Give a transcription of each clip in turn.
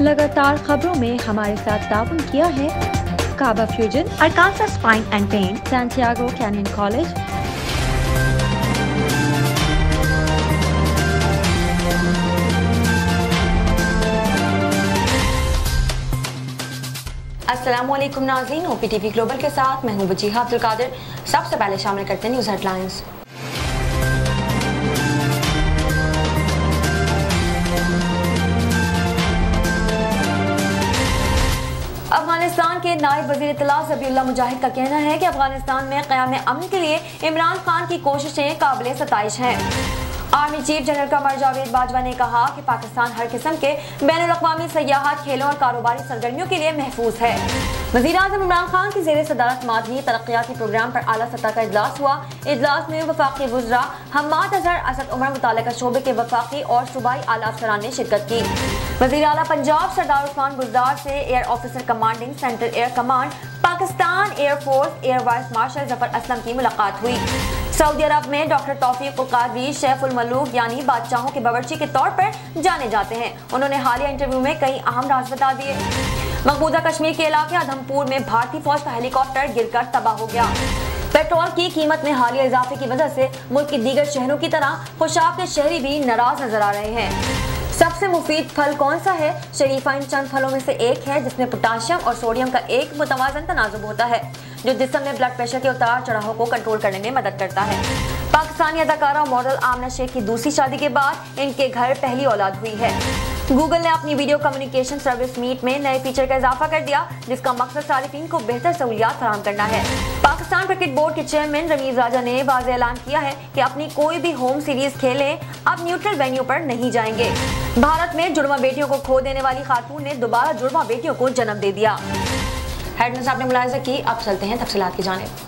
लगातार खबरों में हमारे साथ ताउन किया है Kaaba Fusion, Arkansas Spine and Pain, Santiago Canyon College. अस्सलामुअलैकुम नाज़रीन, OPTV ग्लोबल के साथ मैं हूं वजीहा अब्दुल कादिर। सबसे पहले शामिल करते हैं न्यूज़ हेडलाइंस। अफगानिस्तान के नायब वज़ीर इत्तला ज़बीउल्लाह मुजाहिद का कहना है कि अफगानिस्तान में क़याम अमन के लिए इमरान खान की कोशिशें काबिल सताइश हैं। Army chief general Qamar Javed Bajwa ने कहा कि पाकिस्तान हर किस्म के बैनुल-अक़वामी सयाहत, खेलों और कारोबारी सरगर्मियों के लिए महफूज है। वज़ीर-ए-आज़म इमरान खान की ज़ेर सदारत मादनी तरक्याती प्रोग्राम पर आला सतह का इजलास हुआ। इजलास में वफाकी वज़रा हम्माद अज़हर, असद उमर, मुतालिका शोबे के वफाकी और सूबाई आला अफसरान ने शिरकत की। वज़ीर आला पंजाब सरदार उस्मान बुज़दार से air officer commanding central air command Pakistan air force air vice marshal Zafar Aslam की मुलाकात हुई। सऊदी अरब में डॉक्टर तौफीक उल कादरी शेफ उल मलूक यानी बादशाहों के बावर्ची के तौर पर जाने जाते हैं। उन्होंने हालिया इंटरव्यू में कई अहम राज बता दिए। मकबूजा कश्मीर के इलाके अधमपुर में भारतीय फौज का हेलीकॉप्टर गिरकर तबाह हो गया। पेट्रोल की कीमत में हालिया इजाफे की वजह से मुल्क के दीगर शहरों की तरह खुशाब के शहरी भी नाराज नजर आ रहे हैं। सबसे मुफीद फल कौन सा है? शरीफा इन चंद फलों में से एक है जिसमें पोटाशियम और सोडियम का एक मुतवाज़न तनाजुब होता है जो जिस्म में ब्लड प्रेशर के उतार चढ़ाव को कंट्रोल करने में मदद करता है। पाकिस्तानी अदाकारा मॉडल आमना शेख की दूसरी शादी के बाद इनके घर पहली औलाद हुई है। गूगल ने अपनी वीडियो कम्युनिकेशन सर्विस मीट में नए फीचर का इजाफा कर दिया जिसका मकसद सारिफीन को बेहतर सहूलियात फराहम करना है। पाकिस्तान क्रिकेट बोर्ड के चेयरमैन रमीज राजा ने वाज़ेह ऐलान किया है कि अपनी कोई भी होम सीरीज खेलें अब न्यूट्रल वेन्यू पर नहीं जाएंगे। भारत में जुड़वा बेटियों को खो देने वाली खातून ने दोबारा जुड़वा बेटियों को जन्म दे दिया। हेडलाइंस आपने मुलाहिजा की, अब चलते हैं तफसीलात की जानिब।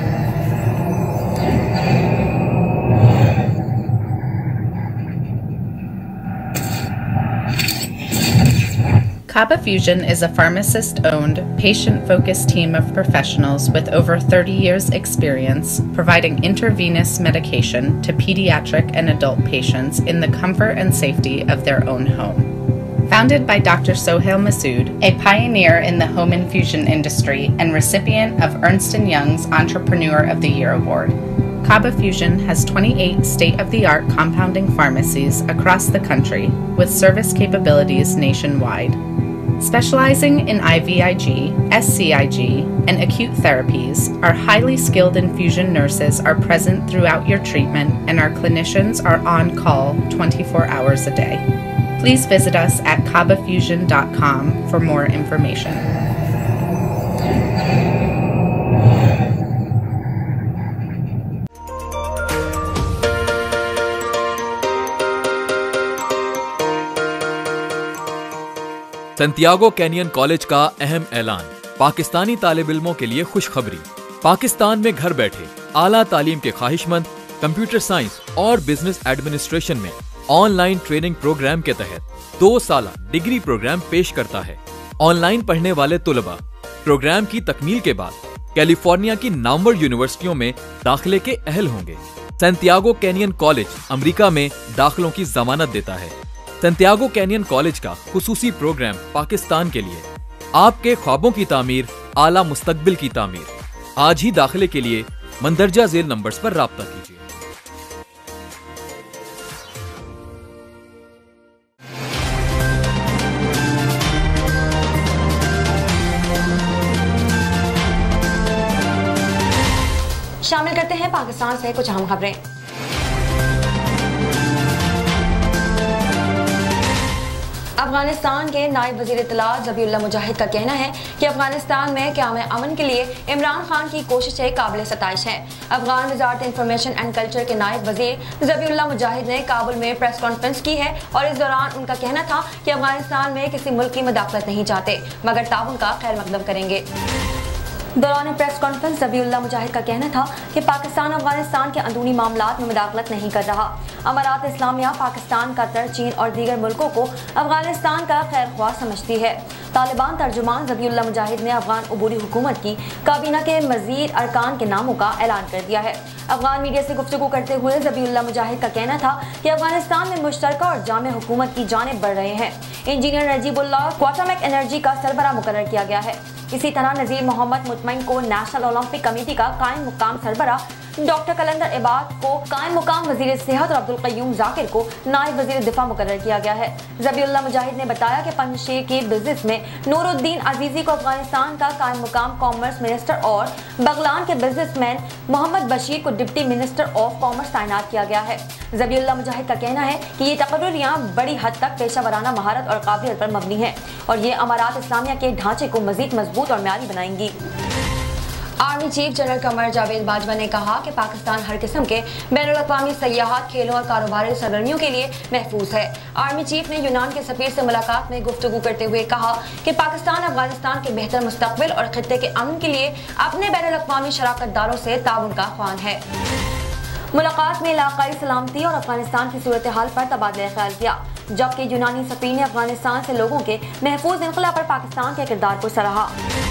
Kaaba Fusion is a pharmacist-owned, patient-focused team of professionals with over 30 years' experience providing intravenous medication to pediatric and adult patients in the comfort and safety of their own home. Founded by Dr. Sohail Masood, a pioneer in the home infusion industry and recipient of Ernst & Young's Entrepreneur of the Year Award, Kaaba Fusion has 28 state-of-the-art compounding pharmacies across the country with service capabilities nationwide. Specializing in IVIG, SCIG, and acute therapies, our highly skilled infusion nurses are present throughout your treatment and our clinicians are on call 24 hours a day. Please visit us at kaabafusion.com for more information. Santiago Canyon College का अहम ऐलान। पाकिस्तानी तालिब इल्मों के लिए खुशखबरी। पाकिस्तान में घर बैठे आला तालीम के ख्वाहिशमंद कंप्यूटर साइंस और बिजनेस एडमिनिस्ट्रेशन में ऑनलाइन ट्रेनिंग प्रोग्राम के तहत 2 साला डिग्री प्रोग्राम पेश करता है। ऑनलाइन पढ़ने वाले तुलबा प्रोग्राम की तकमील के बाद कैलिफोर्निया की नामवर यूनिवर्सिटियों में दाखिले के अहल होंगे। सैंटियागो कैनियन कॉलेज अमेरिका में दाखिलों की जमानत देता है। सैंटियागो कैनियन कॉलेज का खुसूसी प्रोग्राम पाकिस्तान के लिए आपके ख्वाबों की तामीर, आला मुस्तकबिल की तामीर। आज ही दाखिले के लिए मंदरजा झेल नंबर्स पर राब्ता कीजिए। शामिल करते हैं पाकिस्तान से कुछ अहम खबरें। अफगानिस्तान के नायब वज़ीर इत्तला ज़बीउल्लाह मुजाहिद का कहना है कि अफगानिस्तान में क़याम अमन के लिए इमरान खान की कोशिशें काबिल सताइश हैं। अफगान वज़ारत इंफॉर्मेशन एंड कल्चर के नायब वज़ीर ज़बीउल्लाह मुजाहिद ने काबुल में प्रेस कॉन्फ्रेंस की है और इस दौरान उनका कहना था कि अफगानिस्तान में किसी मुल्क की मदाखलत नहीं चाहते मगर ताउन का खैर मकदम करेंगे। दौरान प्रेस कॉन्फ्रेंस ज़बीउल्लाह मुजाहिद का कहना था कि पाकिस्तान अफगानिस्तान के अंदरूनी मामलात में मुदाखलत नहीं कर रहा। امارات اسلامیہ پاکستان، قطر، چین اور دیگر ملکوں کو افغانستان کا خیر خواہ سمجھتی ہے۔ طالبان ترجمان ذبیح اللہ مجاہد نے افغان عبوری حکومت کی کابینہ کے مزید ارکان کے ناموں کا اعلان کر دیا ہے۔ افغان میڈیا سے گفتگو کرتے ہوئے ذبیح اللہ مجاہد کا کہنا تھا کہ افغانستان میں مشترکہ اور جامع حکومت کی جانب بڑھ رہے ہیں۔ انجینئر نجیب اللہ کو ایٹمک انرجی کا سربراہ مقرر کیا گیا ہے۔ اسی طرح نذیر محمد مطمئن کو نیشنل اولمپک کمیٹی کا قائم مقام سربراہ، ڈاکٹر قلندر عباد کو قائم مقام وزیر صحت اور عبدالقیوم ذاکر کو نائب وزیر دفاع مقرر کیا گیا ہے۔ ذبیح اللہ مجاہد نے بتایا کہ پنجشیر کی بزنس میں نور الدین عزیزی کو افغانستان کا قائم مقام کامرس منسٹر اور بغلان کے بزنس مین محمد بشیر کو ڈپٹی منسٹر آف کامرس تعینات کیا گیا ہے۔ ذبیح اللہ مجاہد کا کہنا ہے کہ یہ تقرریاں بڑی حد تک پیشہ ورانہ مہارت اور قابلیت پر مبنی ہیں اور یہ امارات اسلامیہ کے ڈھانچے کو مزید مضبوط اور معیاری بنائیں گی۔ Army chief general Qamar Javed Bajwa نے کہا کہ پاکستان ہر قسم کے بین الاقوامی سیاحت، کھیلوں اور کاروباری سرگرمیوں کے لیے محفوظ ہے۔ آرمی چیف نے یونان کے سفیر سے ملاقات میں گفتگو کرتے ہوئے کہا کہ پاکستان افغانستان کے بہتر مستقبل اور خطے کے امن کے لیے اپنے بین الاقوامی شراکت داروں سے تعاون کا خواہاں ہے۔ ملاقات میں علاقائی سلامتی اور افغانستان کی صورتحال پر تبادلہ خیال کیا، جبکہ یونانی سفیر نے افغانستان سے لوگوں کے محفوظ انخلا پر پاکستان کے کردار کو سراہا۔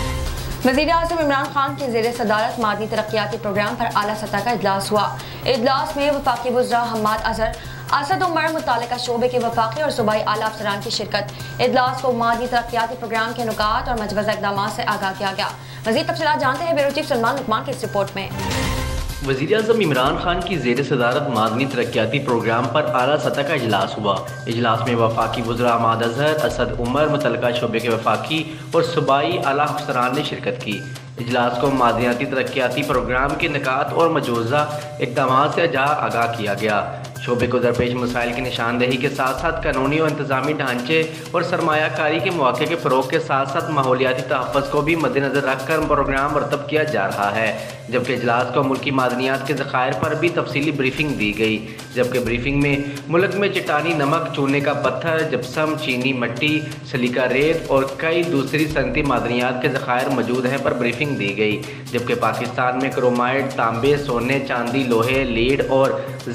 وزیر اعظم عمران خان کی زیر صدارت معدنی ترقیاتی پروگرام پر اعلیٰ سطح کا اجلاس ہوا۔ اجلاس میں وفاقی وزراء حماد اظہر، اسد عمر، متعلقہ شعبے کے وفاقی اور صوبائی اعلیٰ افسران کی شرکت۔ اجلاس کو معدنی ترقیاتی پروگرام کے نکات اور مجوزہ اقدامات سے آگاہ کیا گیا۔ مزید تفصیلات جانتے ہیں بیورو چیف سلمان لقمان کی اس رپورٹ میں۔ وزیر اعظم عمران خان کی زیر صدارت معدنی ترقیاتی پروگرام پر اعلیٰ سطح کا اجلاس ہوا۔ اجلاس میں وفاقی وزراء حماد اظہر، اسد عمر، متعلقہ شعبے کے وفاقی اور صوبائی اعلیٰ افسران نے شرکت کی۔ اجلاس کو معدنیاتی ترقیاتی پروگرام کے نکات اور مجوزہ اقدامات سے آگاہ کیا گیا۔ شعبے کو درپیش مسائل کی نشاندہی کے ساتھ ساتھ قانونی اور انتظامی ڈھانچے اور سرمایہ کاری کے مواقع کے فروغ کے ساتھ ساتھ ماحولیاتی تحفظ کو بھی مد نظر رکھ کر پروگرام مرتب کیا جا رہا ہے، جبکہ اجلاس کو ملکی معدنیات کے ذخائر پر بھی تفصیلی بریفنگ دی گئی، جبکہ بریفنگ میں ملک میں چٹانی نمک، چونے کا پتھر، جپسم، چینی مٹی، سلیکا ریت اور کئی دوسری صنعتی معدنیات کے ذخائر موجود ہیں پر بریفنگ دی گئی، جبکہ پاکستان میں کرومائٹ، تانبے، سونے، چاندی، لوہے، لیڈ اور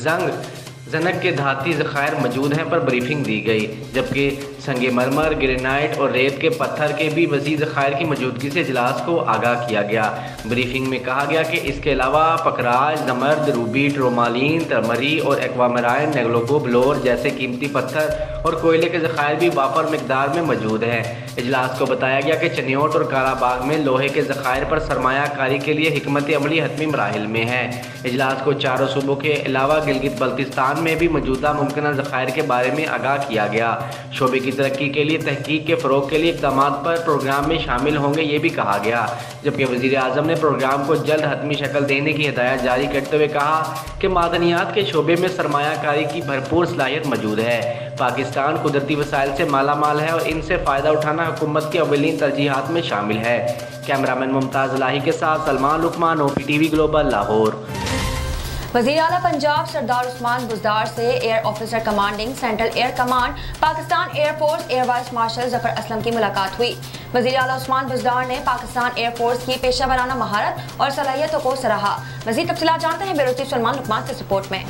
زنک کے دھاتی ذخائر موجود ہیں پر بریفنگ دی گئی، جبکہ سنگ مرمر، گرینائٹ اور ریت کے پتھر کے بھی وسیع ذخائر کی موجودگی سے اجلاس کو آگاہ کیا گیا۔ بریفنگ میں کہا گیا کہ اس کے علاوہ پکراج، زمرد، روبی، ٹرومالین، ترمری اور ایکوامرائن، نیگلوگو، بلور جیسے قیمتی پتھر اور کوئلے کے ذخائر بھی وافر مقدار میں موجود ہیں۔ اجلاس کو بتایا گیا کہ چنیوٹ اور کالا باغ میں لوہے کے ذخائر پر سرمایہ کاری کے لیے حکمت عملی حتمی مراحل میں ہے۔ اجلاس کو چاروں صوبوں کے علاوہ گلگت بلتستان میں بھی موجودہ ممکنہ ذخائر کے بارے میں آگاہ کیا گیا۔ شعبے کی ترقی کے لیے تحقیق کے فروغ کے لیے اقدامات پر پروگرام میں شامل ہوں گے یہ بھی کہا گیا، جبکہ وزیر اعظم نے پروگرام کو جلد حتمی شکل دینے کی ہدایت جاری کرتے ہوئے کہا کہ معدنیات کے شعبے میں سرمایہ کاری کی بھرپور صلاحیت موجود ہے۔ پاکستان قدرتی وسائل سے مالا مال ہے اور ان سے فائدہ اٹھانا حکومت کی اولین ترجیحات میں شامل ہے۔ کیمرامین ممتاز الہی کے ساتھ سلمان لقمان، OPTV گلوبل، لاہور۔ وزیر اعلیٰ پنجاب سردار عثمان بزدار سے air officer commanding central air command Pakistan air force air vice marshal Zafar Aslam کی ملاقات ہوئی۔ وزیر اعلیٰ عثمان بزدار نے پاکستان ایئر فورس کی پیشہ ورانہ مہارت اور صلاحیتوں کو سراہا۔ مزید تفصیلات جانتے ہیں بیورو چیف سلمان لقمان سے رپورٹ میں۔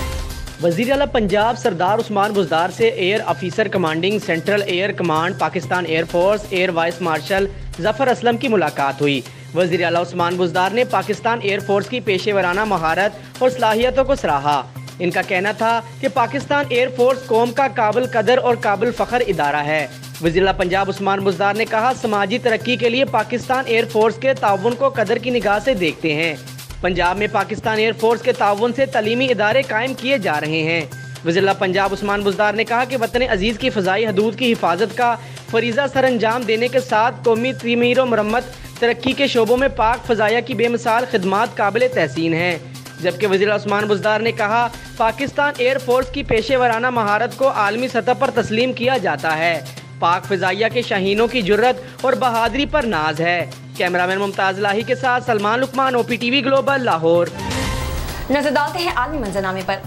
وزیر اعلیٰ پنجاب سردار عثمان بزدار سے air officer commanding central air command Pakistan air force air vice marshal Zafar Aslam کی ملاقات ہوئی۔ وزیر اعلیٰ عثمان بزدار نے پاکستان ایئر فورس کی پیشہ ورانہ مہارت اور صلاحیتوں کو سراہا۔ ان کا کہنا تھا کہ پاکستان ایئر فورس قوم کا قابل قدر اور قابل فخر ادارہ ہے۔ وزیر اعلیٰ پنجاب عثمان بزدار نے کہا، سماجی ترقی کے لیے پاکستان ایئر فورس کے تعاون کو قدر کی نگاہ سے دیکھتے ہیں۔ پنجاب میں پاکستان ایئر فورس کے تعاون سے تعلیمی ادارے قائم کیے جا رہے ہیں۔ وزیر اعلیٰ پنجاب عثمان بزدار نے کہا کہ وطن عزیز کی فضائی حدود کی حفاظت کا فریضہ سر انجام دینے کے ساتھ قومی تعمیر و مرمت، ترقی کے شعبوں میں پاک فضائیہ کی بے مثال خدمات قابل تحسین ہیں۔ جبکہ وزیر اعلیٰ عثمان بزدار نے کہا، پاکستان ایئر فورس کی پیشہ ورانہ مہارت کو عالمی سطح پر تسلیم کیا جاتا ہے۔ پاک فضائیہ کے شاہینوں کی جرت اور بہادری پر ناز ہے۔ کیمرامین ممتاز الہی کے ساتھ سلمان لقمان، OPTV گلوبل، لاہور۔ نظر ڈالتے ہیں عالمی منظرنامے پر۔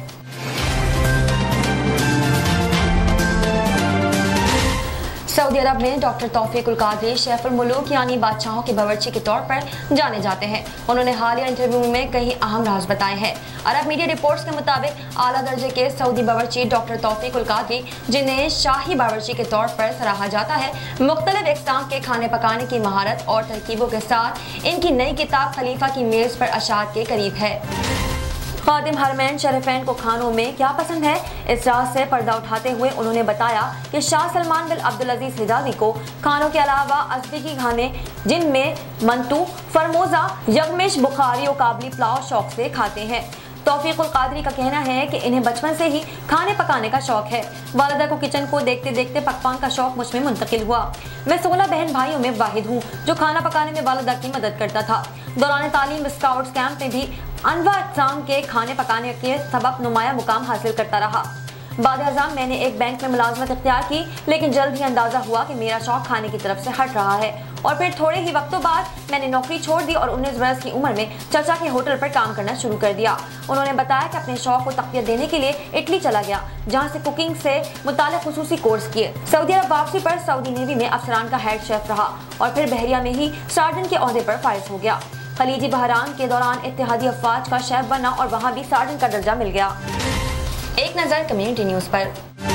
सऊदी अरब में डॉक्टर तौफीक उल कादरी शेफ उल मुलूक यानी बादशाहों के बावर्ची के तौर पर जाने जाते हैं। उन्होंने हालिया इंटरव्यू में कई अहम राज बताए हैं। अरब मीडिया रिपोर्ट्स के मुताबिक आला दर्जे के सऊदी बावर्ची डॉक्टर तौफीक उल कादरी, जिन्हें शाही बावर्ची के तौर पर सराहा जाता है, मुख्तलिफ इक़साम के खाने पकाने की महारत और तरकीबों के साथ इनकी नई किताब खलीफा की मेज़ पर अशात के करीब है। खादिम हरमैन शरीफैन को खानों में क्या पसंद है, इस राज से पर्दा उठाते हुए उन्होंने बताया कि शाह सलमान बिन अब्दुल अजीज हिजाज़ी को खानों के अलावा अज़बकी खाने जिनमें मंतू, फरमोजा, यगमिश, बुखारी और काबली पुलाव शौक से खाते हैं। तौफीक उल कादरी का कहना है कि इन्हें बचपन से ही खाने पकाने का शौक है। वालिदा को किचन को देखते देखते पकवान का शौक मुझ में मुंतकिल हुआ। मैं 16 बहन भाइयों में वाहिद हूँ जो खाना पकाने में वालिदा की मदद करता था। दौरान तालीम स्काउट्स कैंप में भी अनवा अक़साम के खाने पकाने के सबब नुमाया मुकाम हासिल करता रहा। बाद अज़ाम मैंने एक बैंक में मुलाजमत इख्तियार की, लेकिन जल्द ही अंदाज़ा हुआ कि मेरा शौक खाने की तरफ से हट रहा है और फिर थोड़े ही वक्तों बाद मैंने नौकरी छोड़ दी और 19 बरस की उम्र में चचा के होटल पर काम करना शुरू कर दिया। उन्होंने बताया कि अपने शौक को तक़वियत देने के लिए इटली चला गया, जहाँ से कुकिंग से मुताल्लिक़ खुसूसी कोर्स किए। सऊदी अरब वापसी पर सऊदी नेवी में अफसरान का हेड शेफ रहा और फिर बहरिया में ही सार्जन के ओहदे पर फाइज हो गया। खलीजी बहरान के दौरान इत्तेहादी अफवाज का शेफ बना और वहाँ भी सार्जन का दर्जा मिल गया। एक नज़र कम्युनिटी न्यूज़ पर।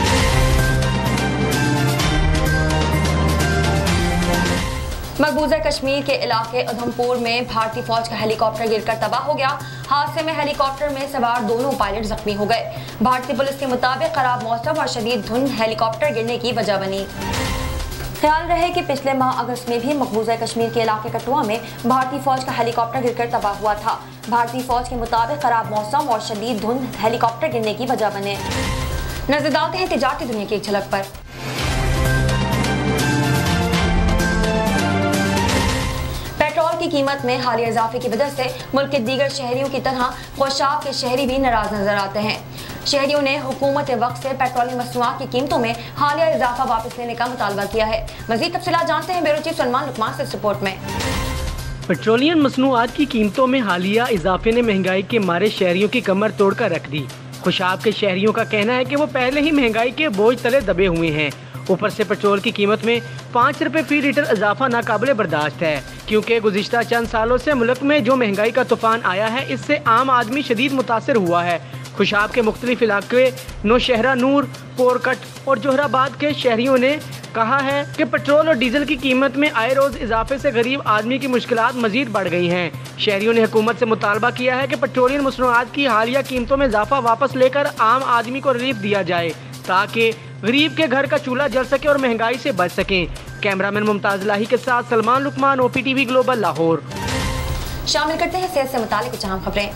मकबूजा कश्मीर के इलाके उधमपुर में भारतीय फौज का हेलीकॉप्टर गिरकर तबाह हो गया। हादसे में हेलीकॉप्टर में सवार दोनों पायलट जख्मी हो गए। भारतीय पुलिस के मुताबिक खराब मौसम और शदीद धुंध हेलीकॉप्टर गिरने की वजह बनी। ख्याल रहे कि पिछले माह अगस्त में भी मकबूजा कश्मीर के इलाके कठुआ में भारतीय फौज का हेलीकॉप्टर गिरकर तबाह हुआ था। भारतीय फौज के मुताबिक खराब मौसम और शदीद धुंध हेलीकॉप्टर गिरने की वजह बने। नजर डालते हैं तिजारती दुनिया की एक झलक पर। पेट्रोल की कीमत में हालिया इजाफे की वजह से मुल्क के दीगर शहरियों की तरह गोशाब के शहरी भी नाराज नजर आते हैं। शहरियों ने हुकूमत वक्त से पेट्रोलियम मसनूआत की कीमतों में हालिया इजाफा वापस लेने का मुतालबा किया है। मजीद तफसीलात जानते हैं ब्यूरो चीफ सलमान लुकमान से इस रिपोर्ट में। पेट्रोलियम मसनूआत की कीमतों में हालिया इजाफे ने महंगाई के मारे शहरियों की कमर तोड़कर रख दी। खुशाब के शहरियों का कहना है कि वो पहले ही महंगाई के बोझ तले दबे हुए हैं। ऊपर से पेट्रोल की कीमत में 5 रुपए फी लीटर इजाफा नाकाबिले बर्दाश्त है, क्योंकि गुज़िश्ता चंद सालों से मुल्क में जो महंगाई का तूफान आया है, इससे आम आदमी शदीद मुतासर हुआ है। खुशाब के मुख्तलिफ इलाके नौशहरा, नूर, पोरकट और जोहराबाद के शहरियों ने कहा है कि पेट्रोल और डीजल की कीमत में आए रोज इजाफे से गरीब आदमी की मुश्किलात मजीद बढ़ गई हैं। शहरियों ने हुकूमत से मुतालबा किया है कि पेट्रोलियम मसनूआत की हालिया कीमतों में इजाफा वापस लेकर आम आदमी को रिलीफ दिया जाए, ताकि गरीब के घर का चूल्हा जल सके और महंगाई से बच सकें। कैमरामैन मुमताज लाही के साथ सलमान लुकमान, OPTV ग्लोबल, लाहौर। शामिल करते हैं सेहत से मुताल्लिक़ कुछ अहम खबरें।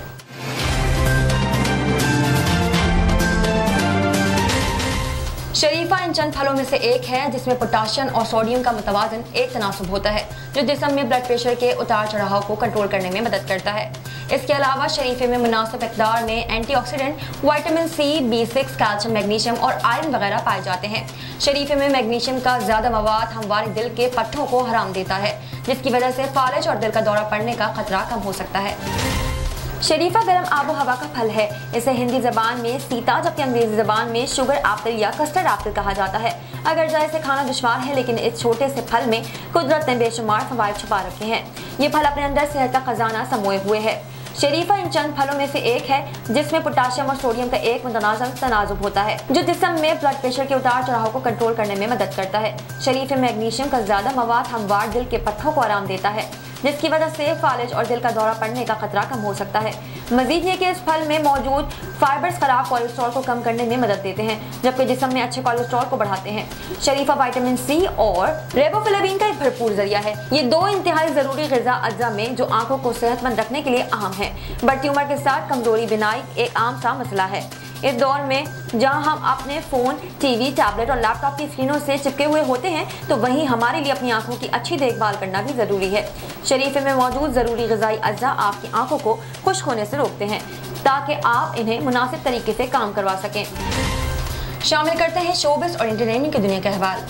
शरीफा इन चंद फलों में से एक है जिसमें पोटाशियम और सोडियम का मुतवाज़न एक तनासुब होता है, जो जिस्म में ब्लड प्रेशर के उतार चढ़ाव को कंट्रोल करने में मदद करता है। इसके अलावा शरीफे में मुनासिब मिक़दार में antioxidant, vitamin C, B6, calcium, magnesium और आयरन वगैरह पाए जाते हैं। शरीफे में मैग्नीशियम का ज़्यादा मवाद हमवारे दिल के पट्टों को हराम देता है, जिसकी वजह से फालिज और दिल का दौरा पड़ने का खतरा कम हो सकता है। शरीफा गर्म आबो हवा का फल है। इसे हिंदी ज़बान में सीता जबकि अंग्रेजी ज़बान में शुगर एप्पल या कस्टर्ड एप्पल कहा जाता है। अगर जाए इसे खाना दुश्वार है, लेकिन इस छोटे से फल में कुदरत ने बेशुमार फवाइद छुपा रखे हैं। ये फल अपने अंदर सेहत का खजाना समोए हुए है। शरीफा इन चंद फलों में से एक है जिसमें पोटाशियम और सोडियम का एक मुतनाज़िम तनाजुब होता है, जो जिस्म में ब्लड प्रेशर के उतार चढ़ाव को कंट्रोल करने में मदद करता है। शरीफे में मैग्नीशियम का ज़्यादा मवाद हमवार दिल के पट्टों को आराम देता है, जिसकी वजह से फालिज और दिल का दौरा पड़ने का खतरा कम हो सकता है। मजीद ये कि इस फल में मौजूद फाइबर्स खराब कोलेस्ट्रॉल को कम करने में मदद देते हैं, जबकि जिस्म में अच्छे कोलेस्ट्रॉल को बढ़ाते हैं। शरीफा विटामिन C और रेबोफ्लेविन का एक भरपूर जरिया है। ये दो इंतहाई ज़रूरी ग़िज़ा अज्जा में जो आंखों को सेहतमंद रखने के लिए अहम है। बढ़ती उम्र के साथ कमजोरी बिनाई एक आम सा मसला है। इस दौर में जहां हम अपने फ़ोन, टीवी, टैबलेट और लैपटॉप की स्क्रीनों से चिपके हुए होते हैं, तो वहीं हमारे लिए अपनी आंखों की अच्छी देखभाल करना भी ज़रूरी है। शरीफे में मौजूद ज़रूरी ग़िज़ाई अज्जा आपकी आंखों को खुश्क होने से रोकते हैं, ताकि आप इन्हें मुनासिब तरीके से काम करवा सकें। शामिल करते हैं शोबिज़ और एंटरटेनमेंट की दुनिया के अहवाल।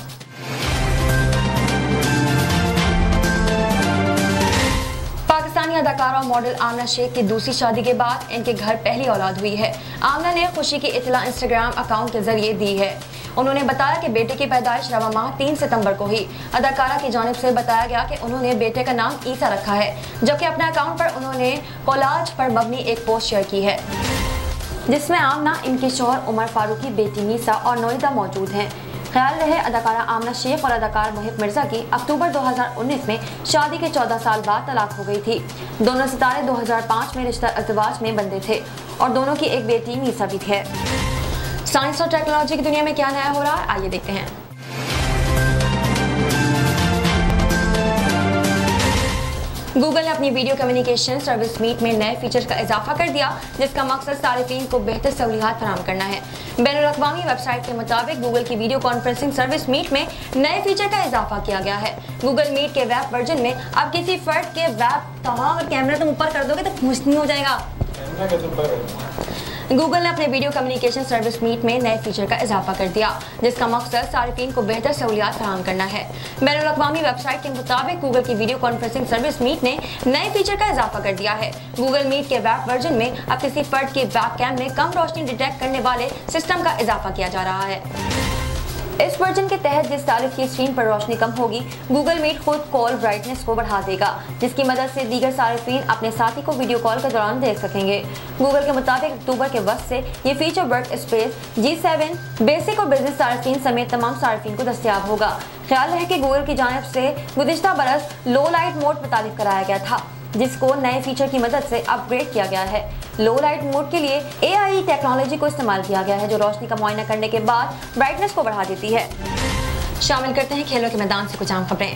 पाकिस्तानी अदाकारा और मॉडल आमना शेख की दूसरी शादी के बाद इनके घर पहली औलाद हुई है। आमना ने खुशी की इत्तला इंस्टाग्राम अकाउंट के जरिए दी है। उन्होंने बताया कि बेटे की पैदाइश रवा माह 3 सितंबर को हुई। अदाकारा की जानिब से बताया गया कि उन्होंने बेटे का नाम ईसा रखा है, जबकि अपने अकाउंट पर उन्होंने कोलाज पर मबनी एक पोस्ट शेयर की है जिसमें आमना, इनके शौहर उमर फारूक की बेटी मीसा और नोइदा मौजूद हैं। ख्याल रहे अदाकारा आमना शेख और अदाकार मोहिब मिर्जा की अक्टूबर 2019 में शादी के 14 साल बाद तलाक हो गई थी। दोनों सितारे 2005 में रिश्ता अज़वाज में बंधे थे और दोनों की एक बेटी मीसा भी है। साइंस और टेक्नोलॉजी की दुनिया में क्या नया हो रहा है, आइए देखते हैं। गूगल ने अपनी वीडियो कम्युनिकेशन सर्विस मीट में नए फीचर का इजाफा कर दिया, जिसका मकसद सारिफीन को बेहतर सहूलियात फराहम करना है। बैनुल-अक़वामी वेबसाइट के मुताबिक गूगल की वीडियो कॉन्फ्रेंसिंग सर्विस मीट में नए फीचर का इजाफा किया गया है। गूगल मीट के वेब वर्जन में अब किसी फर्द के वेब और कैमरा तुम ऊपर कर दोगे तो मुश्किल हो जाएगा। गूगल ने अपने वीडियो कम्युनिकेशन सर्विस मीट में नए फीचर का इजाफा कर दिया, जिसका मकसद सारिफीन को बेहतर सहूलियात फराहम करना है। बैनुल-अक़वामी वेबसाइट के मुताबिक गूगल की वीडियो कॉन्फ्रेंसिंग सर्विस मीट ने नए फीचर का इजाफा कर दिया है। गूगल मीट के वेब वर्जन में अब किसी फर्द के वेब कैम में कम रोशनी डिटेक्ट करने वाले सिस्टम का इजाफा किया जा रहा है। इस वर्जन के तहत जिस सारिफ की स्क्रीन पर रोशनी कम होगी, गूगल मीट खुद कॉल ब्राइटनेस को बढ़ा देगा, जिसकी मदद से दीगर सारिफीन अपने साथी को वीडियो कॉल के दौरान देख सकेंगे। गूगल के मुताबिक अक्टूबर के वक्त से ये feature Workspace, G7, basic और बिजनेस सारिफीन समेत तमाम सारिफीन को दस्तयाब होगा। ख्याल है कि गूगल की जानिब से गुज़िश्ता बरस लो लाइट मोड मुताबिक कराया गया था, जिसको नए फीचर की मदद से अपग्रेड किया गया है। लो लाइट मोड के लिए AI टेक्नोलॉजी को इस्तेमाल किया गया है, जो रोशनी का मुआयना करने के बाद ब्राइटनेस को बढ़ा देती है। शामिल करते हैं खेलों के मैदान से कुछ आम खबरें।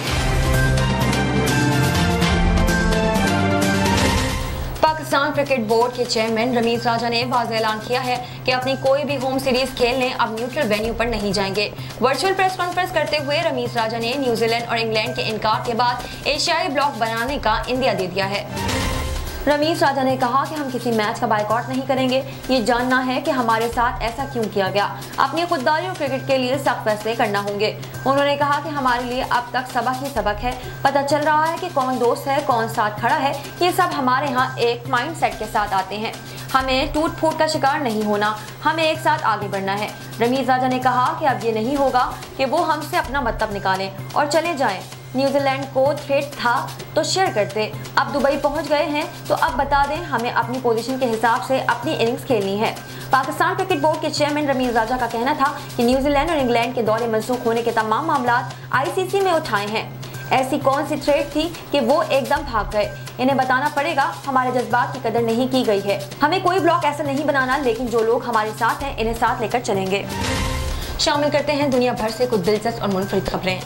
पाकिस्तान क्रिकेट बोर्ड के चेयरमैन रमीज राजा ने वाज़ेह ऐलान किया है कि अपनी कोई भी होम सीरीज खेलने अब न्यूट्रल वेन्यू पर नहीं जाएंगे। वर्चुअल प्रेस कॉन्फ्रेंस करते हुए रमीज राजा ने न्यूजीलैंड और इंग्लैंड के इनकार के बाद एशियाई ब्लॉक बनाने का इंदिया दे दिया है। रमीज राजा ने कहा कि हम किसी मैच का बाइकआउट नहीं करेंगे, ये जानना है कि हमारे साथ ऐसा क्यों किया गया। अपनी खुददारी और क्रिकेट के लिए सख्त फैसले करना होंगे। उन्होंने कहा कि हमारे लिए अब तक सबक ही सबक है, पता चल रहा है कि कौन दोस्त है, कौन साथ खड़ा है, ये सब हमारे यहाँ एक माइंड सेट के साथ आते हैं। हमें टूट फूट का शिकार नहीं होना, हमें एक साथ आगे बढ़ना है। रमीज राजा ने कहा कि अब ये नहीं होगा कि वो हमसे अपना मतलब निकालें और चले जाएं। न्यूजीलैंड को थ्रेट था तो शेयर करते, अब दुबई पहुंच गए हैं तो अब बता दें, हमें अपनी पोजीशन के हिसाब से अपनी इनिंग्स खेलनी है। पाकिस्तान क्रिकेट बोर्ड के चेयरमैन रमीज राजा का कहना था कि न्यूजीलैंड और इंग्लैंड के दौरे मनसूख होने के तमाम मामला ICC में उठाए हैं। ऐसी कौन सी थ्रेट थी कि वो एकदम भाग गए। इन्हें बताना पड़ेगा हमारे जज्बात की कदर नहीं की गई है। हमें कोई ब्लॉक ऐसा नहीं बनाना, लेकिन जो लोग हमारे साथ हैं इन्हें साथ लेकर चलेंगे। शामिल करते हैं दुनिया भर से कुछ दिलचस्प और मुनफरिद खबरें।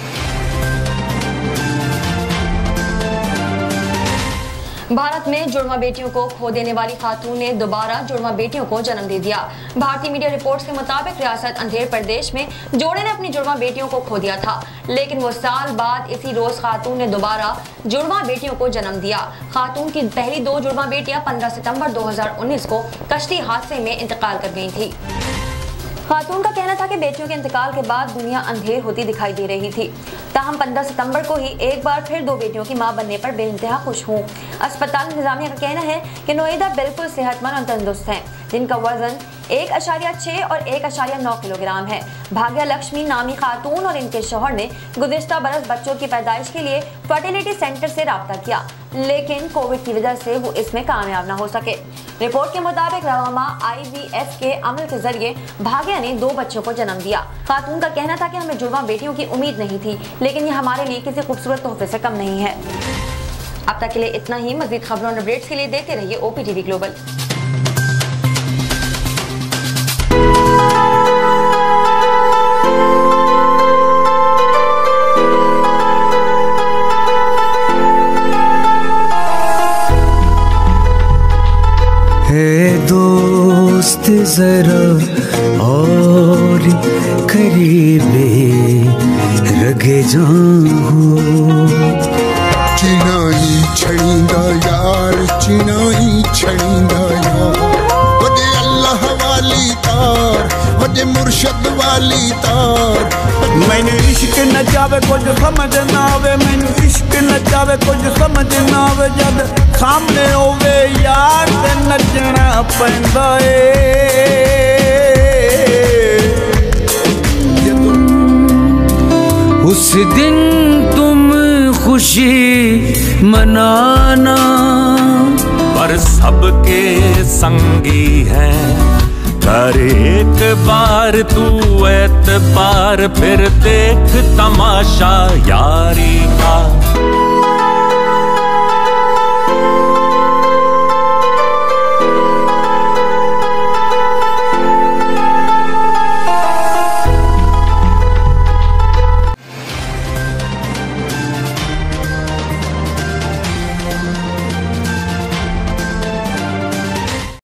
भारत में जुड़वा बेटियों को खो देने वाली खातून ने दोबारा जुड़वा बेटियों को जन्म दे दिया। भारतीय मीडिया रिपोर्ट्स के मुताबिक रियासत अंधेर प्रदेश में जोड़े ने अपनी जुड़वा बेटियों को खो दिया था, लेकिन वो साल बाद इसी रोज खातून ने दोबारा जुड़वा बेटियों को जन्म दिया। खातून की पहली 2 जुड़वा बेटियां 15 सितंबर 2019 को कश्ती हादसे में इंतकाल कर गई थी। खातून का कहना था कि बेटियों के इंतकाल के बाद दुनिया अंधेर होती दिखाई दे रही थी। ताहम 15 सितंबर को ही एक बार फिर 2 बेटियों की मां बनने पर बेइंतहा खुश हूँ। अस्पताल इंतजामिया का कहना है कि नोएदा बिल्कुल सेहतमंद और तंदुरुस्त हैं, जिनका वजन 1.6 और 1.9 किलोग्राम है। भाग्या लक्ष्मी नामी खातून और इनके शौहर ने गुज़िश्ता बरस बच्चों की पैदाइश के लिए फर्टिलिटी सेंटर से राब्ता किया, लेकिन कोविड की वजह से वो इसमें कामयाब न हो सके। रिपोर्ट के मुताबिक रवामा IVF के अमल के जरिए भाग्या ने 2 बच्चों को जन्म दिया। खातून का कहना था कि हमें जुड़वा बेटियों की उम्मीद नहीं थी, लेकिन ये हमारे लिए किसी खूबसूरत तोहफे से कम नहीं है। अब तक के लिए इतना ही। मज़ीद खबरों और अपडेट्स के लिए देखते रहिए OPTV ग्लोबल। दोस्त जरा और करीबे रगे जाऊं, चिनाई छड़ींदा यार, चिनाई छड़ींदा यार, वजे अल्लाह वाली तार, वजे मुर्शद वाली तार। मैनू इश्क न जावे कुछ समझ ना आवे, मैनू इश्क न जावे कुछ समझ ना आवे, जब सामने होवे यार ते नचना पैंदा ए। उस दिन तुम खुशी मनाना। पर सबके संगी हैं, कर एक बार तू एतबार, फिर देख तमाशा यारी का।